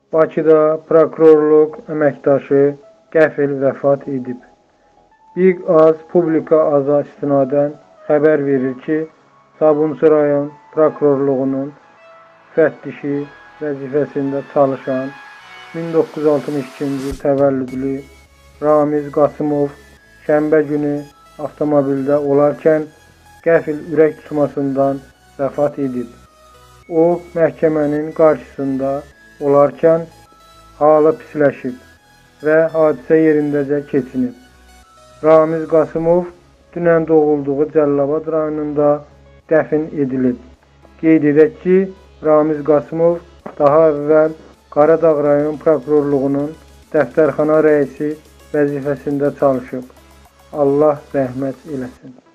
Bakıda prokurorluq əməkdaşı qəfil vəfat edib. Big Az publika aza istinadən xəbər verir ki, Sabunçu rayon prokurorluğunun müfəttişi vəzifəsində çalışan 1962-ci il təvəllüdlü Ramiz Qasımov şənbə günü avtomobildə olarkən qəfil ürək tutmasından vəfat edib. O, məhkəmənin qarşısında olarkən halı pisləşib və hadisə yerindəcə keçinib. Ramiz Qasımov dünən doğulduğu Cəlilabad rayonunda dəfn edilib. Qeyd edək ki, Ramiz Qasımov daha əvvəl Qaradağ rayon prokurorluğunun dəftərxana rəisi vəzifəsində çalışıb. Allah rəhmət eləsin.